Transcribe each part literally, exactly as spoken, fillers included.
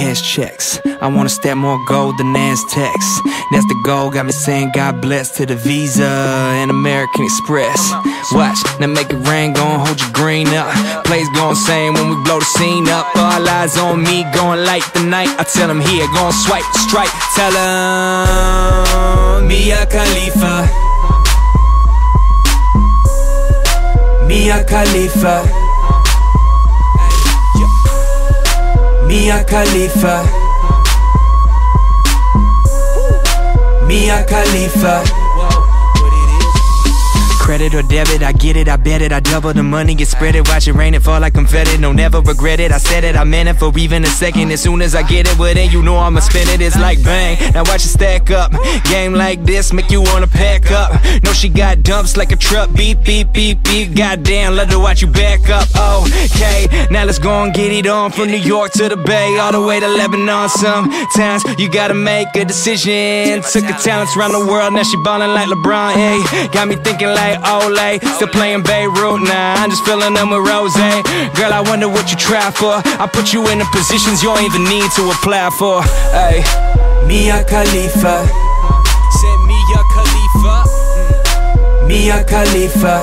cash checks. I wanna stack more gold than Aztecs. That's the goal, got me saying God bless to the Visa and American Express. Watch, now make it rain, gon' hold your green up. Plays gon' sing when we blow the scene up. All eyes on me, gon' light the night. I tell them here, gon' swipe, strike. Tell them Mia Khalifa, Mia Khalifa, Mia Khalifa, Mia Khalifa. Credit or debit, I get it, I bet it, I double the money, get spread it, watch it rain and fall like confetti, no never regret it, I said it, I meant it for even a second, as soon as I get it, well then you know I'ma spend it, it's like bang, now watch it stack up, game like this, make you wanna pack up, no she got dumps like a truck, beep, beep, beep, beep, goddamn, love to watch you back up, okay, now let's go and get it on, from New York to the Bay, all the way to Lebanon, sometimes you gotta make a decision, took her talents around the world, now she ballin' like LeBron, hey, got me thinking like Olay, still playing Beirut, nah, I'm just filling them with rose. Girl, I wonder what you try for. I put you in the positions you don't even need to apply for. Ay, Mia Khalifa, said Mia Khalifa, Mia Khalifa,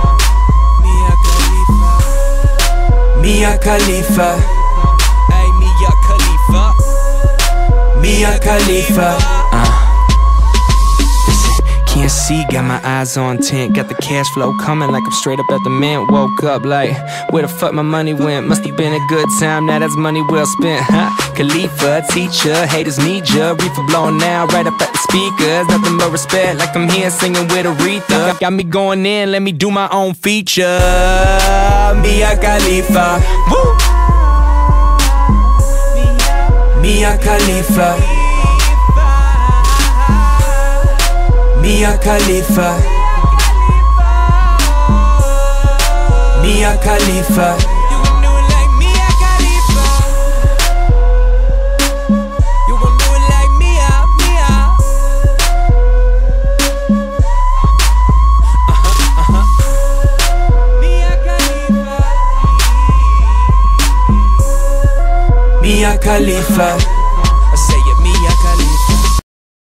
Mia Khalifa, ay Mia Khalifa, Mia Khalifa. Uh. Can't see, got my eyes on tint. Got the cash flow coming like I'm straight up at the mint. Woke up like, where the fuck my money went? Must have been a good time, now that's money well spent, huh? Khalifa, teacher, haters need ya. Reefer blowing now, right up at the speakers. Nothing but respect, like I'm here singing with Aretha. Got me going in, let me do my own feature. Mia Khalifa, woo! Mia Khalifa, Mia Khalifa, Mia Khalifa. You gon' do it like Mia Khalifa. You gon' do it like Mia, Mia. Uh-huh, uh-huh. Mia Khalifa, Mia Khalifa.